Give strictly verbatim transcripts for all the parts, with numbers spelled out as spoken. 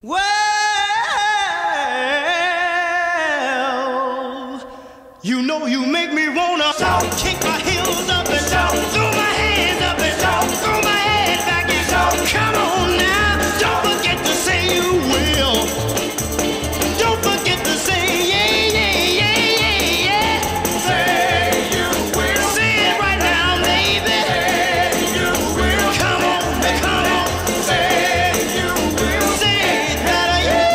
Well, you know you make me wanna shout, kick my heels up and shout, throw my hands up and shout, throw my head back and shout. Come on now, don't forget to say you will. Don't forget to say yeah, yeah, yeah, yeah, yeah. Say you will. Say it right now, baby. Say you will. Come on, come on. Say you will. Say it better,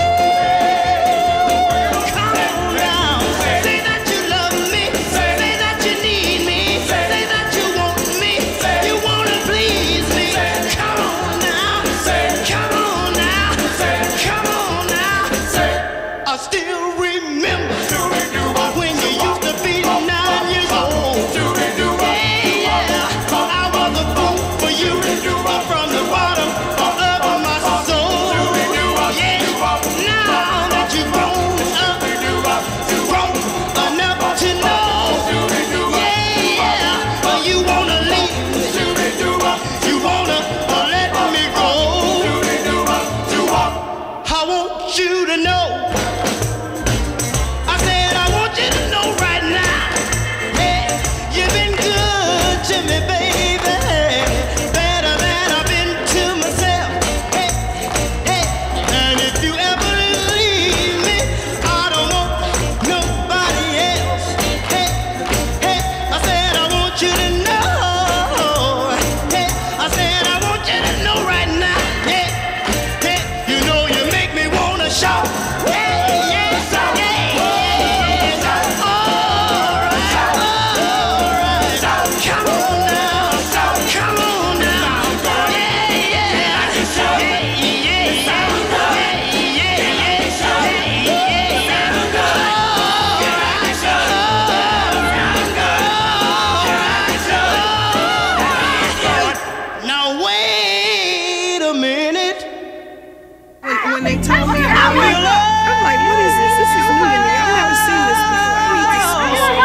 yeah. Come on now. Say that you love me. Say that you need me. Say that you want me. You wanna please me. Come on now. Come on now. Come on now. I still remember when you used to be nine years old. Yeah, yeah. I was a fool for you from the bottom of my soul. Yeah, now that you've grown up, grown enough to know. Yeah, yeah. You wanna leave me. You wanna let me go. I want you to know. I said I want you to know right now. Hey, you've been good to me, baby. Better than I've been to myself. Hey, hey. And if you ever leave me, I don't want nobody else. Hey, hey. I said I want you to know. Hey, I said I want you to know right now. Hey, hey. You know you make me wanna shout. Hey, yeah, yeah, yeah. All right, all right. Come on now, come on now. Yeah, yeah, yeah, yeah, now wait a minute. When, when they told me, I'm like, I'm like, what is this? This is new to me. I've never seen this before. I need to see this.